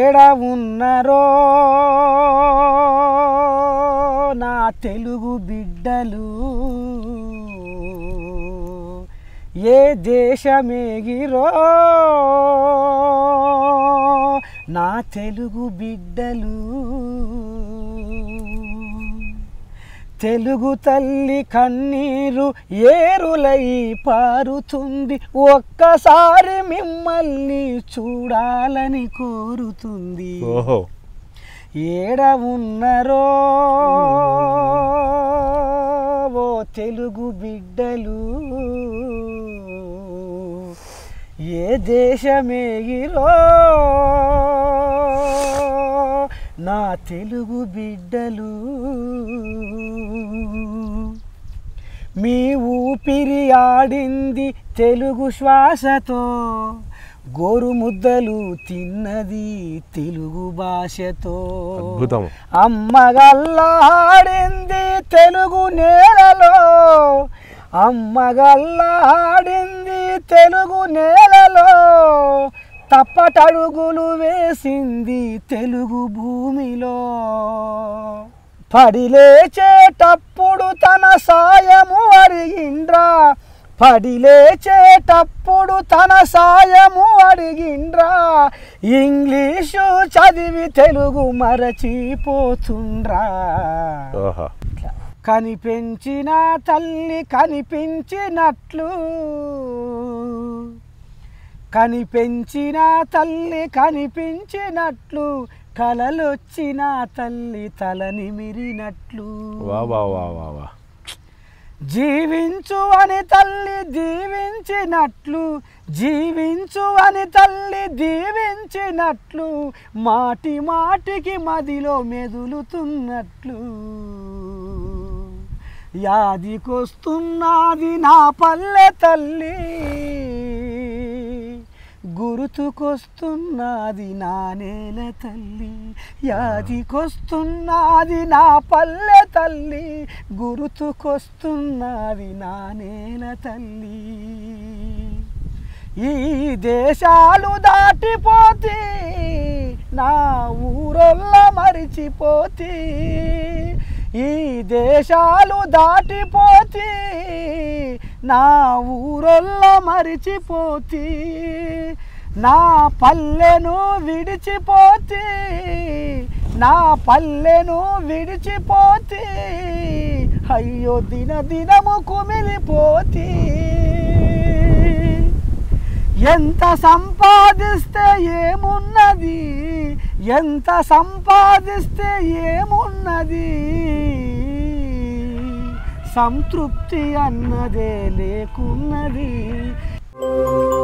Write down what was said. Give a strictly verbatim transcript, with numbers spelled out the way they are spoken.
ఏడ ఉన్నరో నా తెలుగు బిడ్డలు, ఏ దేశమేగిరో నా తెలుగు బిడ్డలు. తెలుగు తల్లి కన్నీరు ఏరులై పారుతుంది, ఒక్కసారి మిమ్మల్ని చూడాలని కోరుతుంది. ఏడ ఉన్నరో ఓ తెలుగు బిడ్డలు, ఏ దేశమేగిరో నా తెలుగు బిడ్డలు. మీ ఊపిరి ఆడింది తెలుగు శ్వాసతో, గోరు ముద్దలు తిన్నది తెలుగు భాషతో. అమ్మగల్లాడింది తెలుగు నేలలో, అమ్మగల్లాడింది తెలుగు నేలలో, తప్పటడుగులు వేసింది తెలుగు భూమిలో. పడిలేచేటప్పుడు తన సాయము అడిగిండ్రా, పడిలేచేటప్పుడు తన సాయము అడిగిండ్రా, ఇంగ్లీషు చదివి తెలుగు మరచిపోతుండ్రా. కనిపెంచిన తల్లి కనిపించినట్లు, కనిపెంచిన తల్లి కనిపించినట్లు, కలలొచ్చిన తల్లి తల నిమిరినట్లు. జీవించు అని తల్లి దీవించినట్లు, జీవించు అని తల్లి దీవించినట్లు, మాటి మాటికి మదిలో మెదులుతున్నట్లు. యాదికొస్తున్నది నా పల్లె తల్లి, గుర్తుకొస్తున్నది నా నేల తల్లి. యాదికొస్తున్నది నా పల్లె తల్లి, గుర్తుకొస్తున్నది నా నేల తల్లి. ఈ దేశాలు దాటిపోతే నా ఊరొల్ల మరిచిపోతే, ఈ దేశాలు దాటిపోతే నా ఊరొల్ల మరిచిపోతే, నా పల్లెను విడిచిపోతే, నా పల్లెను విడిచిపోతే, అయ్యో దిన దినము కుమిలిపోతే. ఎంత సంపాదిస్తే ఏమున్నది, ఎంత సంపాదిస్తే ఏమున్నది, సంతృప్తి అన్నదే లేకున్నది.